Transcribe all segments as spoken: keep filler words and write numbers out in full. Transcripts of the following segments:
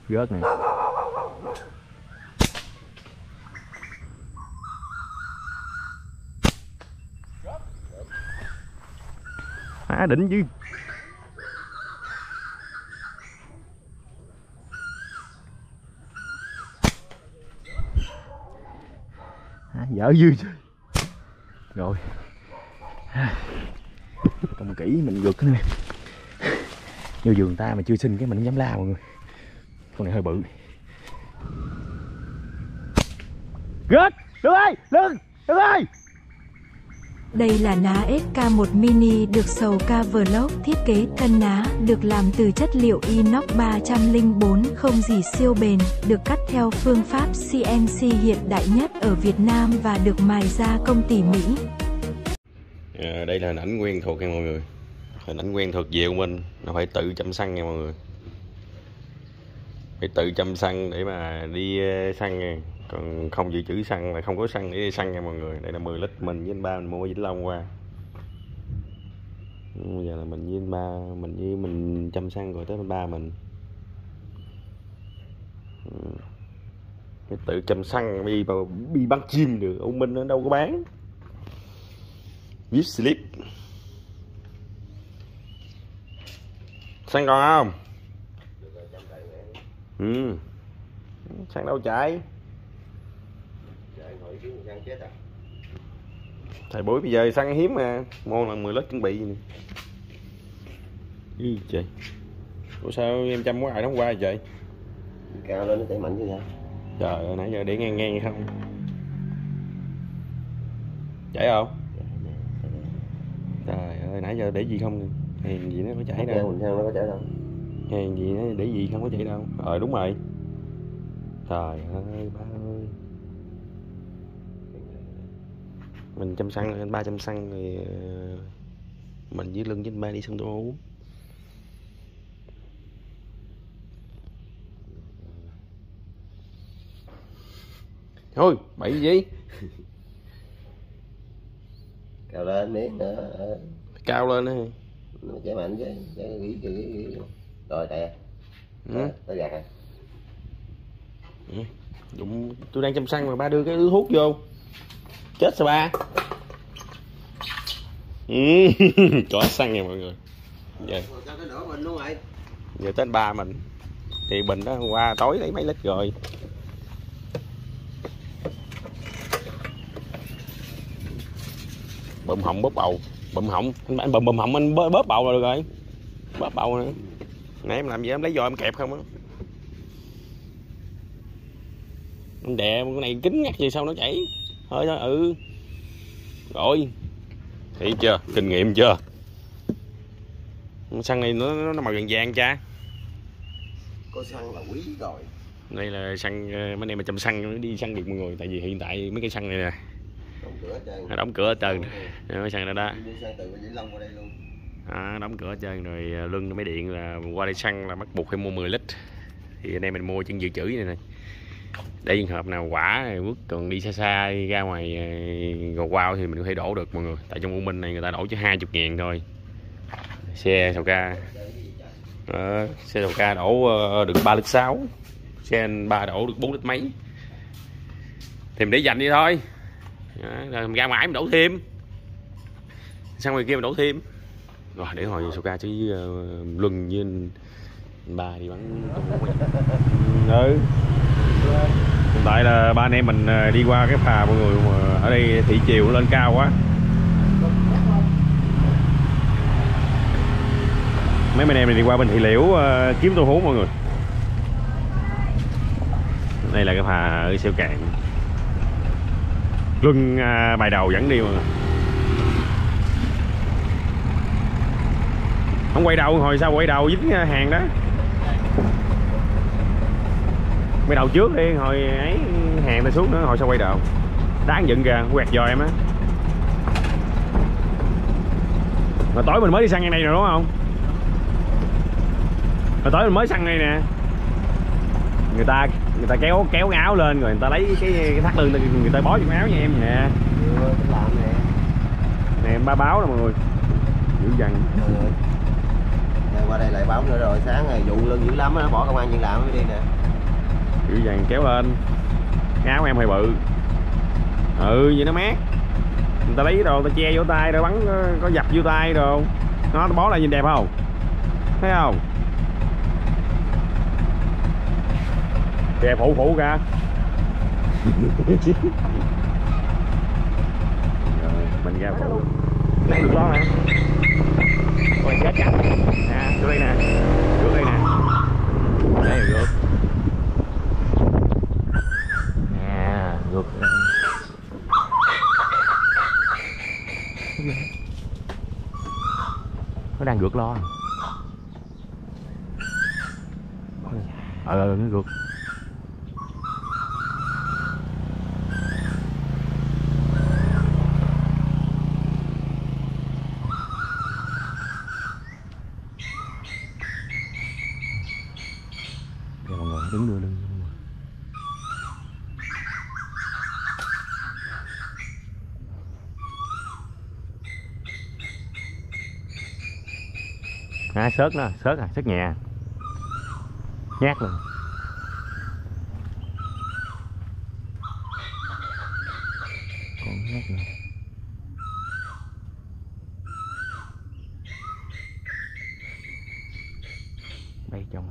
Rớt nè. Á đỉnh chứ. À, dở dư rồi. Trông kỹ mình gượt cái này. Như vườn ta mà chưa sinh cái mình không dám la mọi người. Con này hơi bự. Rớt! Lương ơi! Lương! Lương ơi! Đây là ná ét ca một mini được Sầu Ca Vlog thiết kế. Thân ná được làm từ chất liệu inox ba không bốn, không gỉ siêu bền, được cắt theo phương pháp xê en xê hiện đại nhất ở Việt Nam và được mài gia công tỉ mỉ. À, đây là hình ảnh quen thuộc nha mọi người. Hình ảnh quen thuộc về của mình, nó phải tự chăm săn nha mọi người. Phải tự chăm săn để mà đi săn nha. Còn không dự trữ xăng là không có xăng để đi săn nha mọi người. Đây là mười lít mình với anh ba mình mua ở Vĩnh Long qua. Bây giờ là mình với anh ba mình với mình chăm săn rồi tới anh ba mình. Phải tự chăm săn đi đi bắn chim được. Ông Minh nó đâu có bán. Viết slip. Xăng còn không? Ừ. Xăng đâu chạy? Thầy bối bây giờ xăng hiếm mà, mua là mười lít chuẩn bị nè. Ý trời. Ủa sao em chăm quá ai hôm qua vậy? Cao lên nó chảy mạnh chứ hả? Trời ơi nãy giờ để ngang ngang không? Chảy không? Trời ơi nãy giờ để gì không? Hèn gì nó có chảy đâu. Mình sao nó có chảy đâu. Hèn gì nó để gì không có chảy đâu. Ờ đúng rồi. Trời ơi ba ơi. Mình chăm săn, anh ba chăm săn thì mình với Lưng với anh ba đi săn tô uống. Thôi bậy gì? Cao lên miết nữa. Cao lên á. Nó chảy mạnh chứ. Chảy gỉ gỉ gỉ. Rồi tè. Ừ. Tới gạt rồi. Ừ. Đúng, tôi đang chăm săn mà ba đưa cái thuốc vô. Chết sao ba? Ừ. Chó xăng nha mọi người. Giờ, giờ tới anh ba mình. Thì bình đó hôm qua tối lấy mấy lít rồi. Bụm họng bóp bầu. Bụm họng. Anh, anh bụm bụm họng anh bóp bầu là được rồi. Bóp bầu nữa. Nãy em làm gì em lấy giò em kẹp không á. Anh đè con này kính ngắt gì sao nó chảy. Thôi thôi ừ. Rồi. Thấy chưa? Kinh nghiệm chưa? Xăng này nó nó màu vàng vàng cha. Có xăng là quý rồi. Đây là xăng mấy anh em mà chăm xăng đi săn được mọi người, tại vì hiện tại mấy cái xăng này nè. Đóng cửa hết trơn. Nó đóng cửa hết trơn. Mấy xăng này đó. Đi xăng từ Vĩnh Long qua đây luôn. À, đóng cửa hết trơn rồi, Luân máy điện là qua đây xăng là bắt buộc phải mua mười lít. Thì anh em mình mua chân dự trữ này này. Để trường hợp nào quả bước còn đi xa xa đi ra ngoài Gò Quao thì mình có thể đổ được mọi người. Tại trong U Minh này người ta đổ cho hai mươi ngàn thôi. Xe Sầu Ca à, xe Sầu Ca đổ được ba lít sáu, xe anh ba đổ được bốn lít mấy. Thì mình để dành đi thôi. À, rồi ra ngoài mình đổ thêm, sang ngoài kia mình đổ thêm. Rồi để hồi Sầu Ca chứ uh, Luân với anh, anh ba đi bắn. Ừ. Hiện tại là ba anh em mình đi qua cái phà mọi người, mà ở đây thị chiều lên cao quá. Mấy anh em này đi qua bên Thị Liễu uh, kiếm tô hú mọi người. Đây là cái phà ở Xẻo Cạn. Luân uh, bài đầu dẫn đi mọi người. Không quay đầu, hồi sao quay đầu dính hàng đó. Quay đầu trước đi, hồi ấy hàng ta xuống nữa, hồi sao quay đầu. Đáng dựng kìa, quẹt giò em á. Mà tối mình mới đi săn ngay này rồi đúng không? Mà tối mình mới săn này nè. Người ta người ta kéo kéo áo lên rồi người ta lấy cái, cái thắt lưng người ta bó trong áo nha em nè. Làm nè. Nè em ba báo nè mọi người. Dữ dằn. qua đây lại bóng nữa rồi, sáng rồi vụ lưng dữ lắm nó bỏ công an chuyện làm mới đi nè. Dữ dàng kéo lên. Áo em hơi bự. Ừ vậy nó mát. Người ta lấy đồ, người ta che vô tay rồi bắn có dập vô tay rồi. Nó bó lại nhìn đẹp không? Thấy không? Kìa phụ phụ kìa. Rồi mình ra phụ. Lấy được đó hả? Coi chết chắc. Nè, vô đây nè. Vô đây nè. Đây là gượt. Nè, gượt. Nó đang gượt lo. Ờ, ờ nó gượt. Kìa mọi người, đứng đưa lưng. À, sớt nó, sớt à, sớt nhẹ. Nhát luôn. Còn nhát nữa. Đây trong à.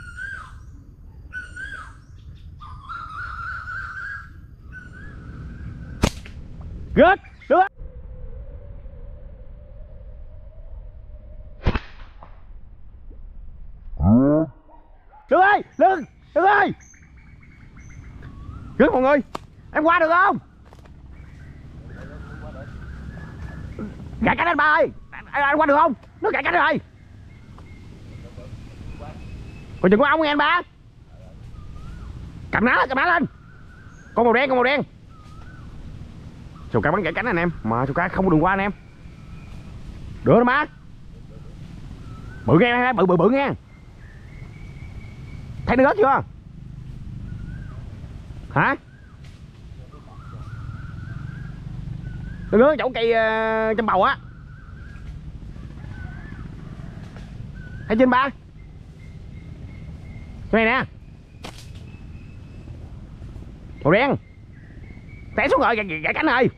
Good. Được. Được ơi, lưng, được ơi. Được mọi người, em qua được không? Gãy cánh anh ba ơi, anh, anh qua được không? Nó gãy cánh rồi. Còn chừng có ống nghe anh ba. Cầm ná, cầm ná lên. Con màu đen, con màu đen. Sầu cá bắn gãy cánh anh em, mà sầu cá không có đường qua anh em. Được đó má. Bự nghe, bự bự bự nghe. Thấy nước chưa? Hả? Nước nước chỗ cây uh, châm bầu á. Thấy trên ba. Cái này nè. Màu đen. Té xuống rồi, gãy, gãy cánh rồi.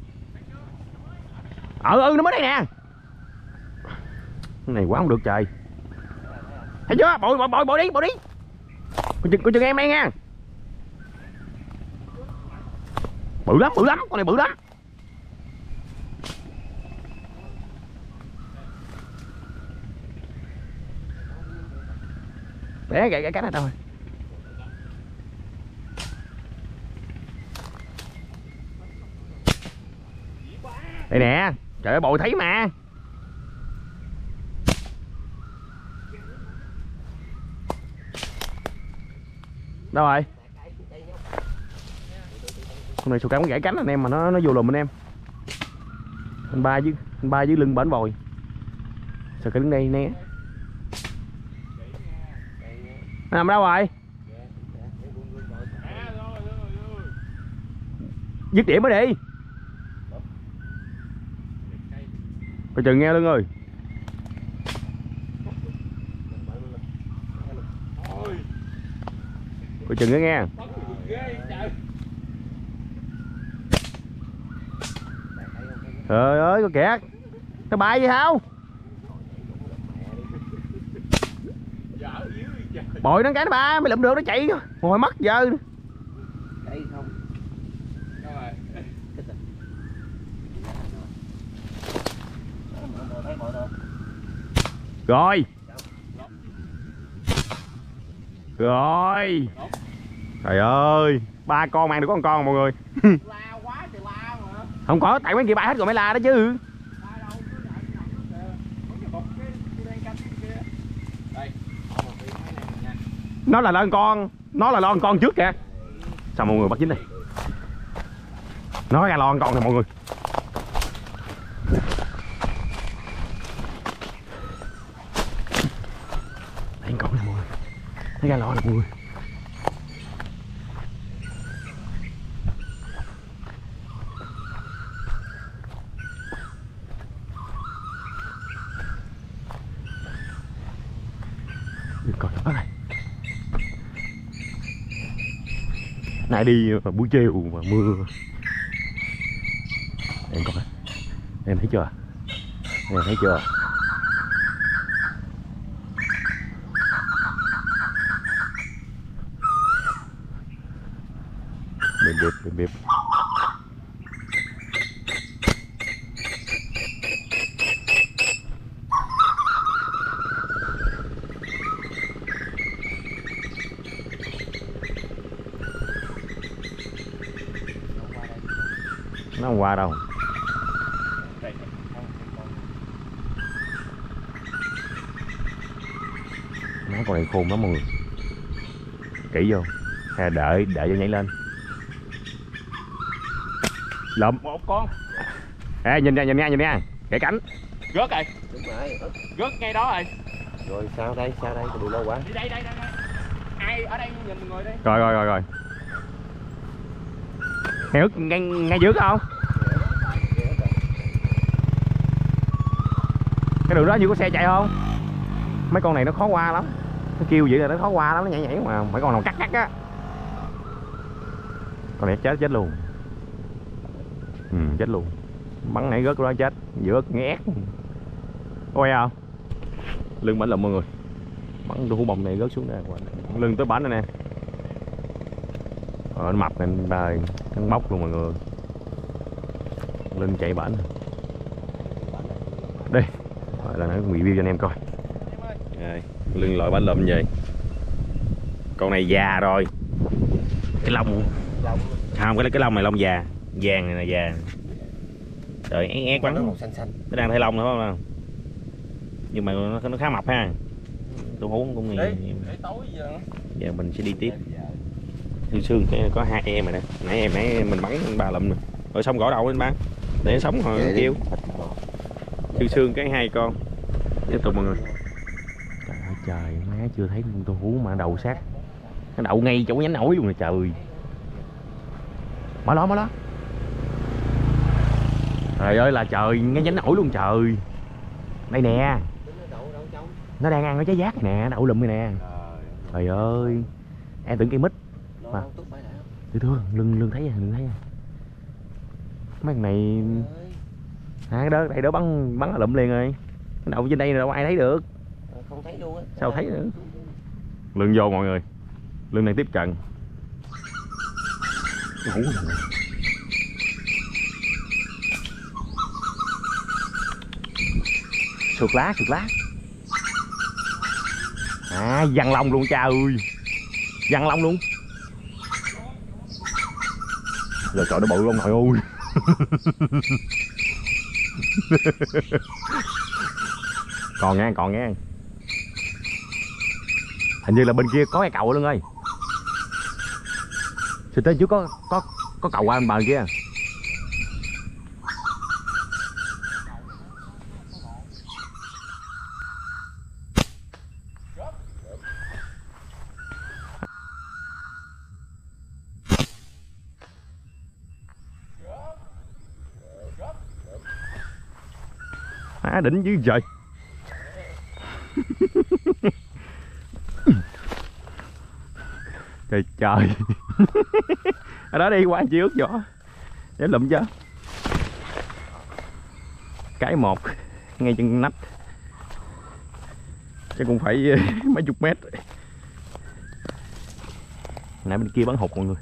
Ừ ừ nó mới đây nè. Cái này quá không được trời. Thấy chưa? Bội bội bội bội đi, bội đi. Coi chừng, coi chừng em đây nha. Bự lắm, bự lắm, con này bự lắm. Để gãy gãy cánh này đâu rồi. Đây nè, trời ơi bội thấy mà. Đâu rồi? Con này sầu cá muốn gãy cánh anh em mà nó nó vô lùm anh em. Anh ba dưới anh ba dưới lưng bển bồi. Sầu cá đứng đây nè. Nó nằm đâu rồi? Dứt điểm mới đi. Coi chừng nghe lưng ơi. Coi chừng nghe. Trời ơi con kìa. Nó bay gì không? Bội nó cái nó ba, mày lụm được nó chạy ngồi mất giờ. Rồi. Rồi. Trời ơi, ba con mang được có một con mọi người. Không có, tại mấy kia bay hết rồi mới la đó chứ. Nó là lo con, nó là lo con trước kìa. Sao mọi người bắt dính đi. Nó ra lo con nè mọi người. Đây con nè mọi người. Nó ra lo nè mọi người. Nãy đi vào buổi chiều mà mưa. Em coi, em thấy chưa? Em thấy chưa? Bịp bịp bịp bịp. Nó không qua đâu. Má con này khôn lắm mọi người. Kỹ vô. Hay đợi, đợi cho nhảy lên. Lụm Một con. Ê, nhìn nha, nhìn nha, nhìn nha. Kẻ cánh. Rớt rồi. Đúng rồi. Rớt ngay đó rồi. Rồi sao đây, sao đây, đừng lâu quá. Đi đây, đây, đây, đây. Ai ở đây nhìn mọi người đi. Rồi, rồi, rồi, rồi. Ngay, ngay, ngay dưới không? Cái đường đó như có xe chạy không? Mấy con này nó khó qua lắm. Nó kêu vậy là nó khó qua lắm, nó nhảy nhảy mà. Mấy con nào cắt cắt á. Con này chết chết luôn. Ừ, chết luôn. Bắn nãy rớt đó chết. Giữa nghét. Quay không? Lưng bánh lụm mọi người. Bắn đu bông này rớt xuống đây. Lưng tới bánh này nè. Ờ, nó mập này đời. Nó bóc luôn mọi người. Lưng chạy bánh. Đây. Rồi là nó review cho anh em coi. Rồi, lưng loại bánh lụm vậy. Con này già rồi. Cái lông không, cái cái lông này lông già, vàng này là già. Trời ét ét bắn. Nó xanh xanh. Nó đang thay lông nữa không? Nhưng mà nó, nó khá mập ha. Tôi uống cũng nghỉ. Giờ mình sẽ đi tiếp. Thư xương cái có hai em rồi nè. Nãy em nãy mình bắn ba lụm rồi. Rồi xong gõ đầu lên ba. Để nó sống rồi nó kêu. Thư xương cái hai con. Tiếp tục mọi người. Trời ơi trời, má chưa thấy tôi hú mà đầu sát. Nó đậu ngay chỗ nhánh nổi luôn rồi trời. Mở đó, mở đó. Trời ơi là trời, ngay nhánh nổi luôn trời. Đây nè. Nó đang ăn cái trái giác này nè, đậu lùm này nè. Trời ơi. Em tưởng cây mít. Mà. Thưa thưa, lưng lưng thấy à, lưng thấy à. Mấy thằng này. À, đó, đây đó bắn bắn lụm liền rồi. Cái đậu trên đây đâu ai thấy được. Không thấy luôn á. Sao thấy nữa. Lưng vô mọi người. Lưng đang tiếp cận. Ngủ rồi. Sụt lá, sụt lá. À, văng lông luôn cha ơi. Văng lông luôn. Rồi trời nó bự lông nội ơi. Còn nghe, còn nghe. Hình như là bên kia có cái cầu luôn ơi. Xịt tới trước có có có cầu qua bên bờ kia. À, đỉnh dữ trời. Trời trời. Ở đó đi qua trước vỏ để lụm cho. Cái một ngay chân nách. Chắc cũng phải mấy chục mét. Nãy bên kia bắn hụt mọi người.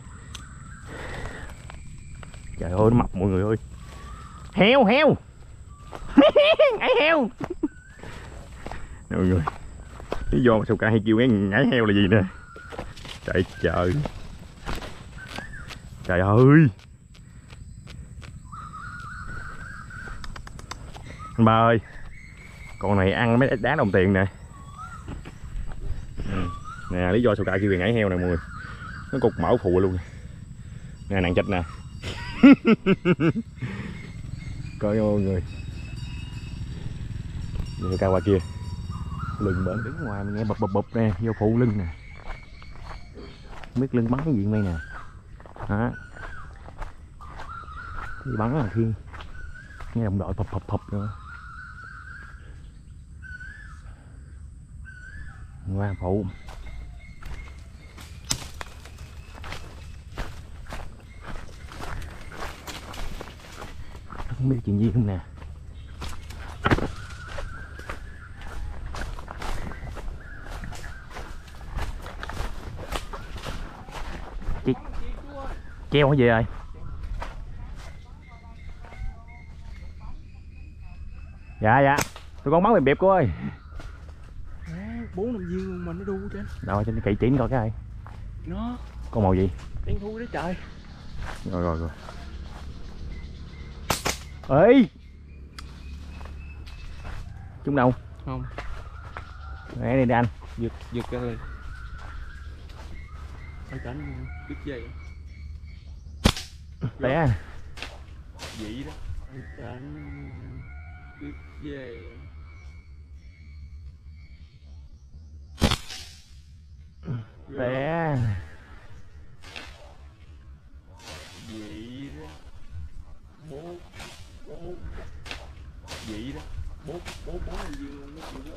Trời ơi nó mập mọi người ơi. Heo heo. Ngải heo. Nè mọi người. Lý do mà sao cả hay kêu cái ngải heo là gì nè. Trời trời. Trời ơi. Anh ba ơi. Con này ăn mấy đá đồng tiền nè. Ừ. Nè lý do sao cả kêu ngải heo nè mọi người. Nó cục mỡ phụ luôn. Nè nàng chích nè. Coi mọi người. Người cao qua kia. Lưng bển đứng ngoài mình nghe bập bập bập nè, vô phụ lưng nè. Không biết lưng bắn cái gì đây nè. Đó. Đi bắn là khi nghe đồng đội phập phập phập nữa. Qua phụ. Không biết chuyện gì không nè. Chị... Treo cái gì rồi? Dạ dạ. Tôi con bắn bẹp bẹp cô ơi. Bốn năm viên luôn mà nó đu trên. Đâu trên cậy chỉ coi cái này. Nó. Con màu gì? Đen thui đó trời. Rồi rồi rồi. Ê. Chúng đâu? Không. Nè đi, đi anh. Giật giật ra rồi. Phải tránh đứt dây. Té. Vậy đó. Phải tránh đứt dây. Té. Vậy đó. Bố bố vậy đó. Bố bố bố làm gì luôn nó chịu đó.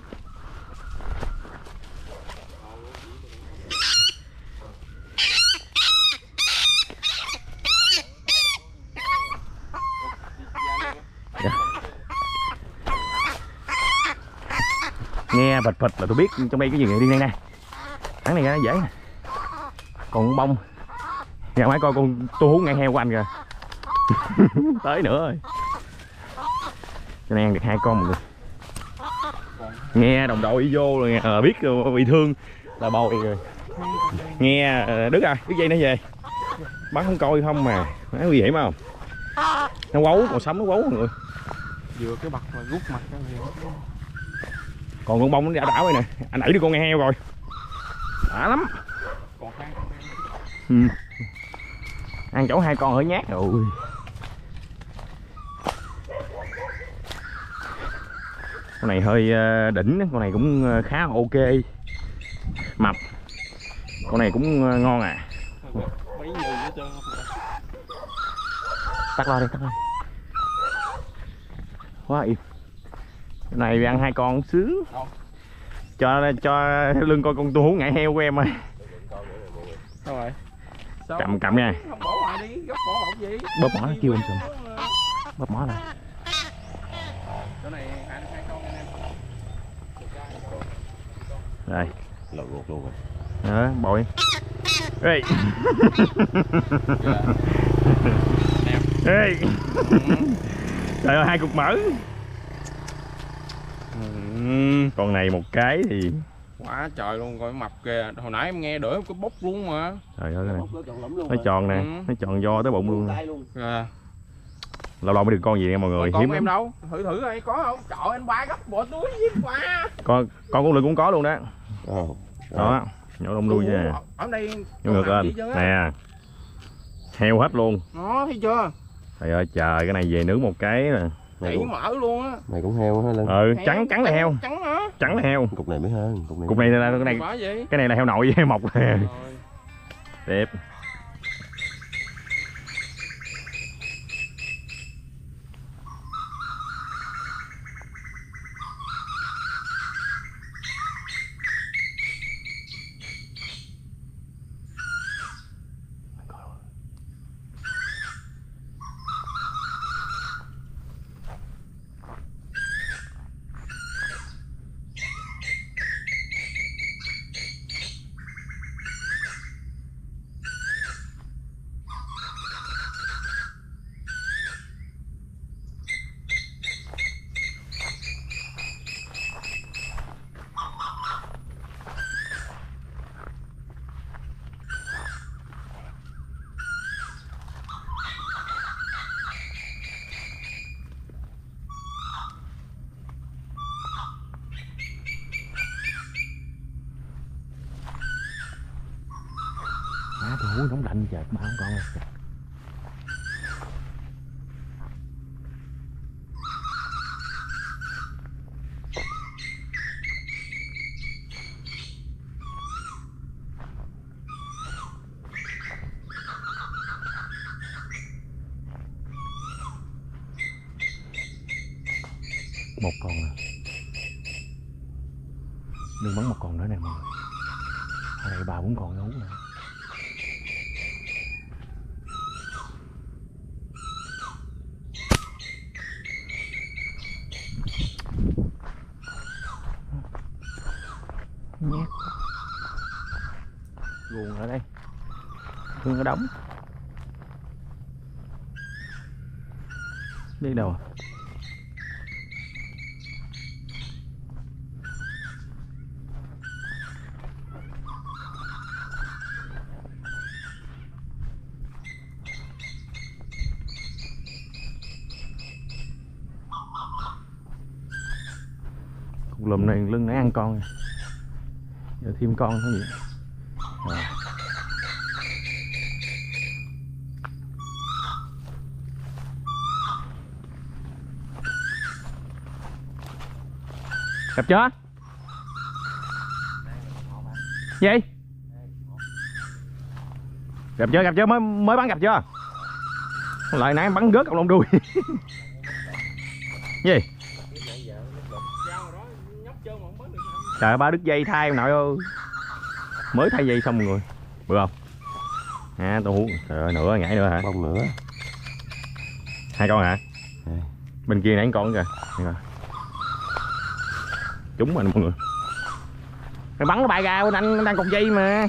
Nghe phịch phịch là tôi biết trong đây cái gì đi đây nè. Thằng này nó dễ nè. Còn con bông. Ra ngoài coi con tu hú ngay heo của anh kìa. Tới nữa rồi. Cho nên ăn được hai con mọi người. Nghe đồng đội vô rồi à, biết bị thương là bồi rồi. Nghe đứt à, đứt dây nó về. Bắn không coi không mà. Nó nguy hiểm không? Nó quấu, còn sống nó quấu mọi người. Vừa cái bật mà rút mặt ra liền. Còn con bông nó đã đảo đây nè. Anh đẩy được con nghe heo rồi. Đã lắm. Còn hai ừ. Ăn chỗ hai con hơi nhát rồi. Con này hơi đỉnh, con này cũng khá ok. Mập. Con này cũng ngon à. Mấy người hết trơn. Tắt lo đi, tắt lo. Quá im. Cái này ăn hai con sướng. Cho cho lưng coi con tu hú ngại heo của em ơi. Sao rồi? Sao? Cầm cầm nha. Không bỏ ngoài đi, gấp bỏ bọc gì? Bóp mỏ nó kêu em sùm. Bóp mỏ lại. Chỗ này hai hai con anh em. Đây. Lột ruột luôn rồi. Đó, bội. Ê. Ê. Trời ơi, hai cục mỡ. Con này một cái thì Quá trời luôn, coi mập kìa. Hồi nãy em nghe đỡ cái bốc luôn mà. trời ơi, nó tròn nè, Ừ. nó tròn do tới bụng luôn. À. Lâu lâu mới được con gì nha mọi người, Còn hiếm em lắm. đâu? Thử thử coi có không? Trời anh ba gấp bộ túi với quá. Con con con lươn cũng có luôn đó. Oh. Đó, nhổ lông đuôi nha. Ở đây Nhổ ngược lên. Nè. Heo hết luôn. Nó thấy chưa? Trời ơi trời, cái này về nướng một cái nè. Chảy mỡ luôn á. Mày cũng heo hả Lân? Ừ, trắng trắng là heo. Trắng hả? Trắng là heo. Cục này mới hơn. Cục này. Cục này là cái này. Quá vậy? Cái này là heo nội với heo mọc. Rồi. Đẹp. Má tôi hú nóng lạnh trời, ba không con rồi. Một con nè. Đừng bắn một con nữa nè mọi người. Ở đây ba bốn con nó hú nè. Guồng ở đây, Hương ở đóng. Đi đâu? Cục lùm này lưng nó ăn con, giờ thêm con nữa gì. Rồi. Gặp chưa? Gì? Gặp chưa? Gặp chưa? Mới mới bắn gặp chưa? Lại nãy bắn rớt cọng lông đuôi. Gì? Trời, ba đứt dây thay nội ơi. Mới thay dây xong rồi. Bự không? À, tôi hú. Trời ơi, nữa nhảy nữa hả? Bông nữa. Hai con hả? À. Bên kia nãy con kìa. Trúng rồi mọi người. Mày bắn nó bay ra bên anh đang cột dây mà.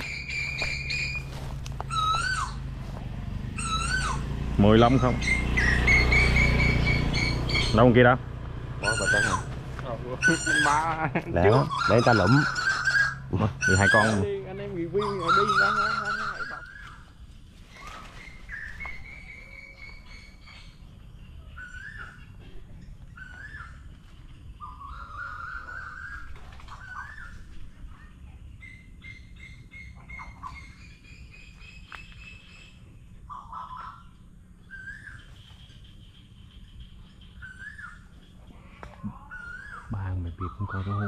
mười lăm không? Đâu con kia đâu? Có bà trắng hả? Ba. Để để ta lụm. Đi hai con. Anh em review rồi đi đó. Ba mày biết con coi đâu.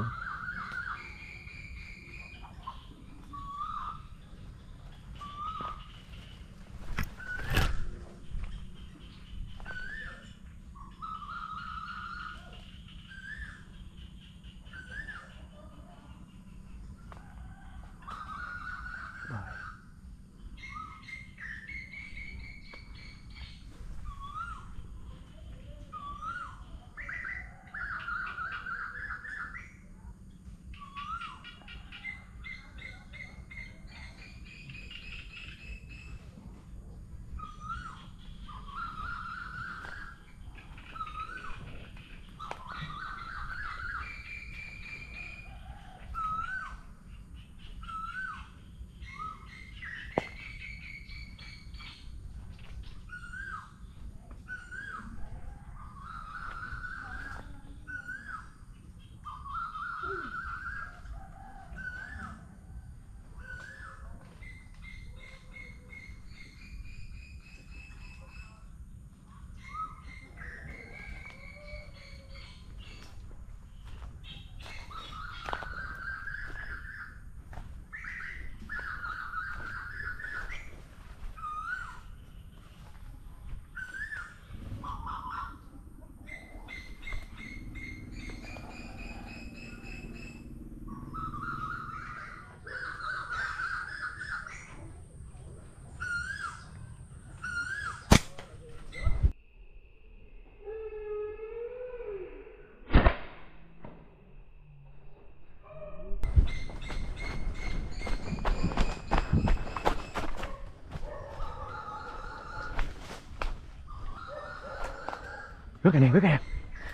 Rớt cái này, rớt cái này.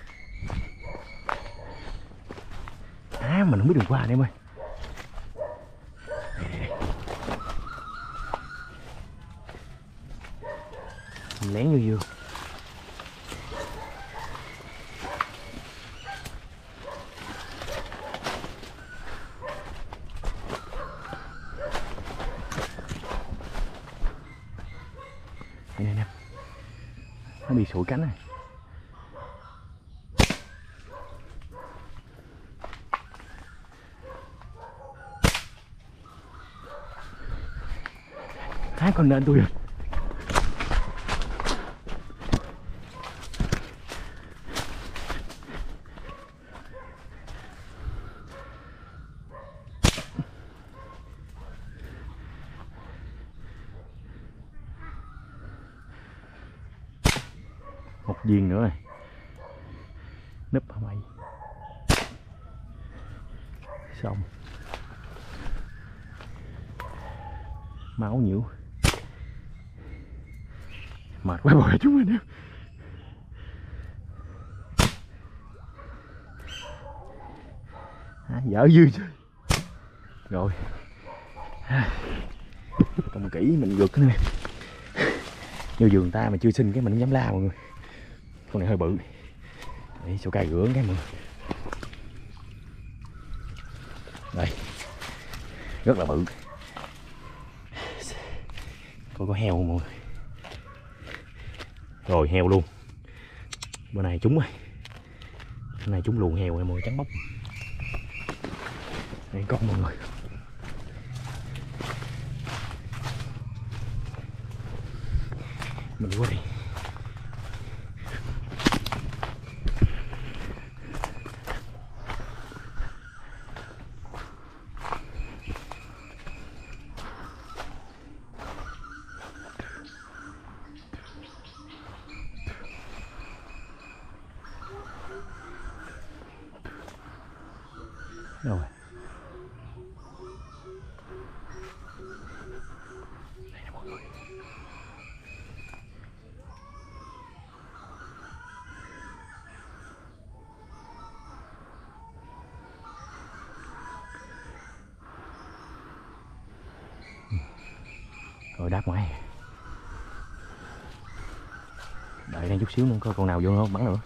À, mình không biết đường qua anh em ơi. Mình lén như vừa. Đây nè, nè. Nó bị sụi cánh này. Hai con nện tôi rồi. Một viên nữa này. Núp hả mày? Xong. máu nhiều, mệt quá bồi chúng mình. À, dở dư chơi rồi. Trông kỹ mình gượt nữa nè, như vườn ta mà chưa sinh cái mình không dám la mọi người. Con này hơi bự, để số cài gưỡng cái mọi người. Đây, rất là bự. Coi có heo không mọi người. Rồi heo luôn, bữa này trúng rồi, bữa này trúng luồng heo mọi người, trắng bóc. Đây con mọi người. Mình qua đi. Rồi. Đây nè mọi người. Rồi đáp ngoài. Đợi đây chút xíu nữa coi con nào vô không bắn nữa.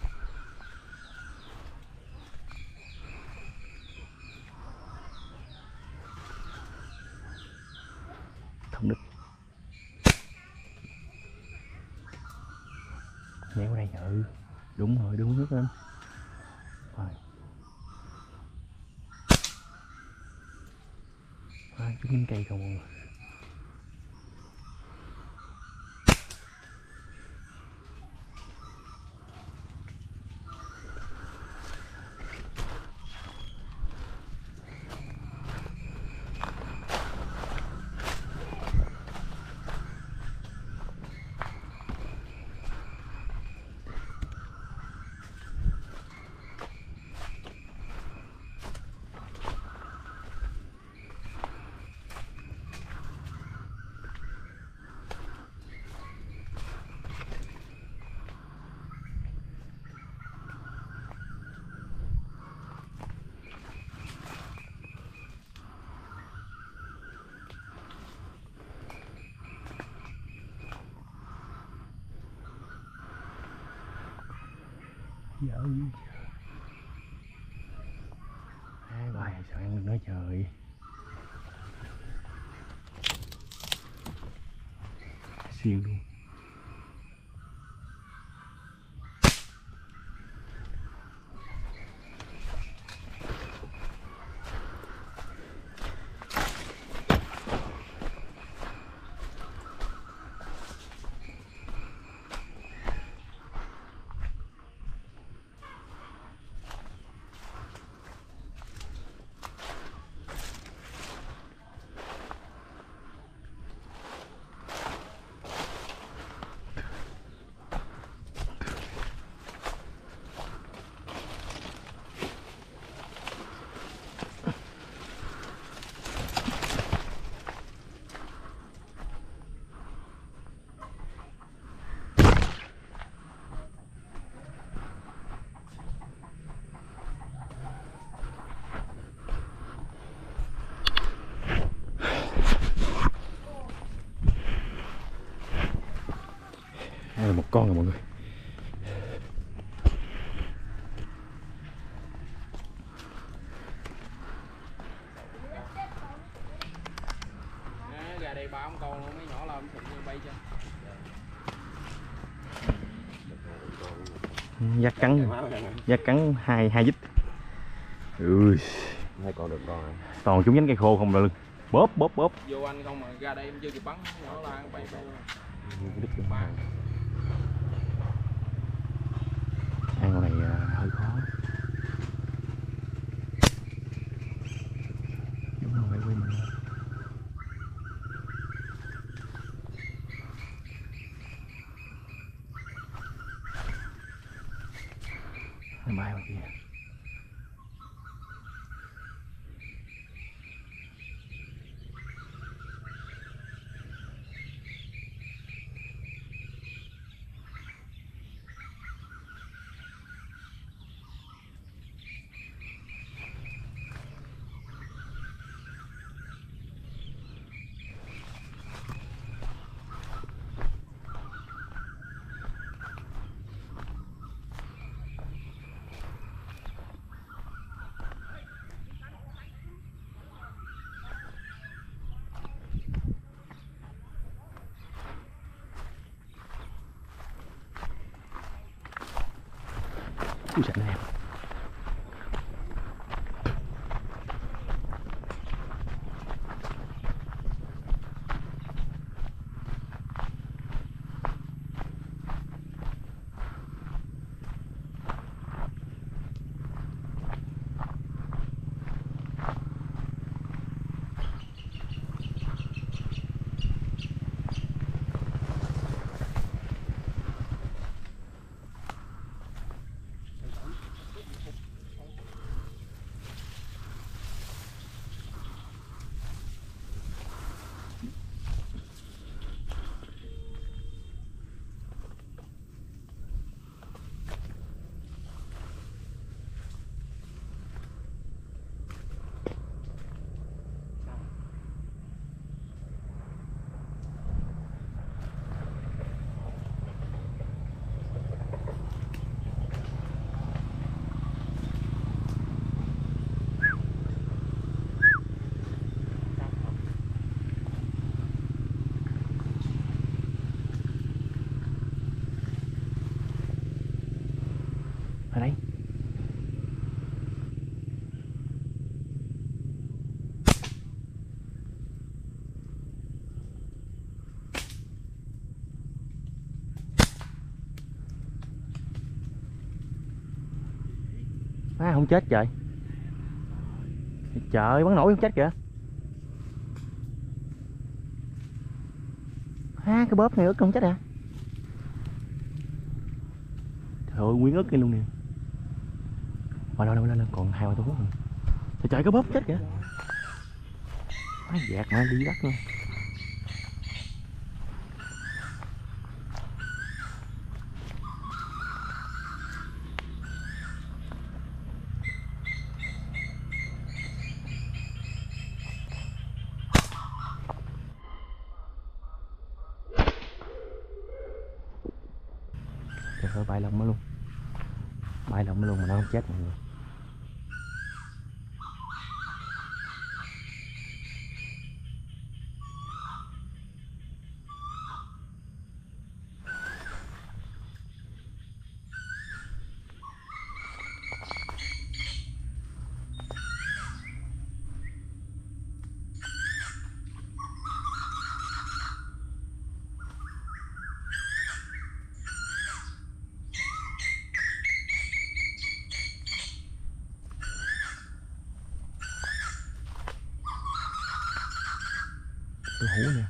Không đứt. Néo đây. Ừ, đúng rồi, đúng nước lên. Rồi. À, chút nhánh cây không mọi người. Dở à, rồi sao ăn nói trời. Siêu luôn. Đây là một con rồi mọi người. À, gà đây ba ông con luôn, mấy nhỏ lên thịnh bay cho. Giác cắn, giác cắn hai hai dít. Ừ. Hai con được con. Toàn chúng nhánh cây khô không là bóp bóp bóp. Vô anh không mà ra đây em chưa kịp bắn, nhỏ la bay bay luôn. Ba. Ăn con này hơi khó. Đúng rồi, phải quên mình. Nó bay vào kia. Ui sạch nè. Ở đây. À, không chết trời. Trời bắn nổi không chết kìa. Ha, cái bóp này ức không chết à. Trời ơi, nguyên ức kia luôn nè. Mà đâu đâu lên còn hai ba tôi hút rồi. Trời trời, cái bóp chết kìa. Má dạt mà đi bắt luôn. Trời ơi, bay lông nó luôn. Bay lông nó luôn mà nó không chết mọi người. Tôi hú nè.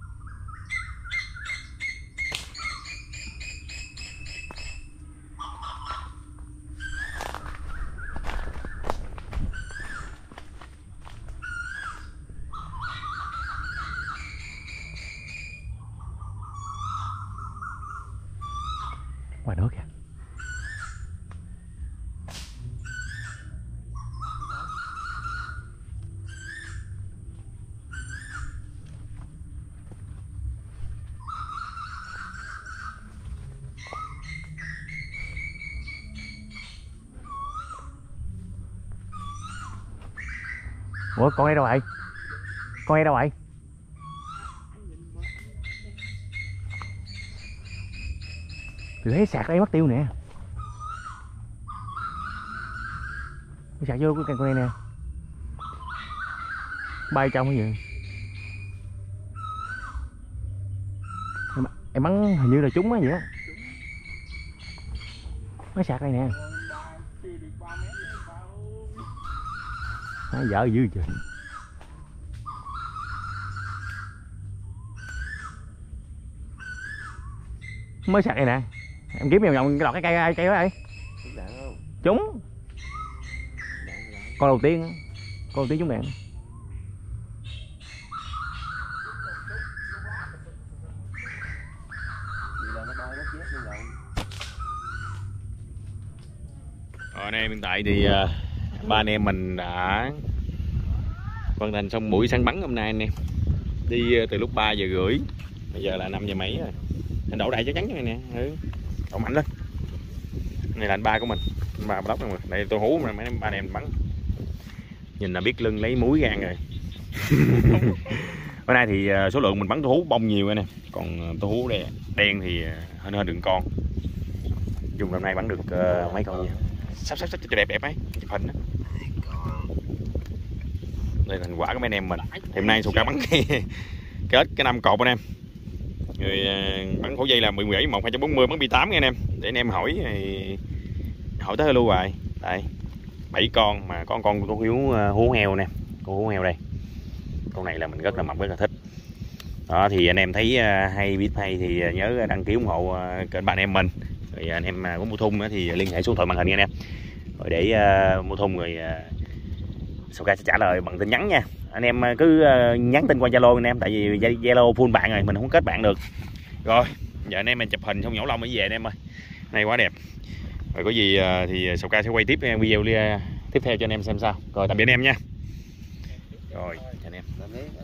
Ngoài nước kìa. Ủa con ấy đâu vậy? Con ấy đâu vậy? Tôi thấy sạc ấy mất tiêu nè. Tôi sạc vô cái con này nè. Bay trong cái gì? Em, em bắn hình như là trúng á vậy á. Máy sạc đây nè. Nó dở dữ trời. Mới sạc đây nè. Em kiếm vòng vòng cái lọt cái cây cây đó đây. Trúng. Con đầu tiên. Con đầu tiên trúng đạn. Ở đây hiện tại thì uh, ba anh em mình đã hoàn thành xong buổi săn bắn hôm nay anh em. Đi uh, từ lúc ba giờ rưỡi, bây giờ là năm giờ mấy rồi. Anh đổ đầy chắc chắn này nè. Ừ. Đổ mạnh lên. Này là anh ba của mình, anh ba Vlog này. Đây tôi hú mà mấy ba anh em bắn. Nhìn là biết lưng lấy muối gan rồi. Bữa nay thì uh, số lượng mình bắn tôi hú bông nhiều anh em. Còn uh, tôi hú đen, đen thì uh, hơn hơn đường con. Dùng năm nay bắn được uh, mấy con nha. sắp sắp sắp cho đẹp đẹp ấy, chụp hình đó. Đây là thành quả của mấy anh em mình. Thì hôm nay Sầu Ca bắn cái kết cái năm cột anh em. Người bắn khẩu dây là mười bảy một hai bốn mươi bắn bi tám nha anh em. Để anh em hỏi thì hỏi tới luôn rồi. Đây. bảy con mà con con con hiếu hú heo nè, con hú heo đây. Con này là mình rất là mập rất là thích. Đó thì anh em thấy hay biết hay thì nhớ đăng ký ủng hộ kênh bạn em mình. Rồi anh em có mua thun nữa thì liên hệ số thoại màn hình nha anh em. Rồi để uh, mua thun rồi uh, Sầu Ca sẽ trả lời bằng tin nhắn nha. Anh em cứ uh, nhắn tin qua Zalo anh em, tại vì Zalo full bạn rồi mình không kết bạn được. Rồi giờ anh em mình chụp hình xong nhổ lông mới về anh em ơi. Này quá đẹp. Rồi có gì uh, thì Sầu Ca sẽ quay tiếp video uh, tiếp theo cho anh em xem sao. Rồi tạm biệt anh em nha. Rồi anh em.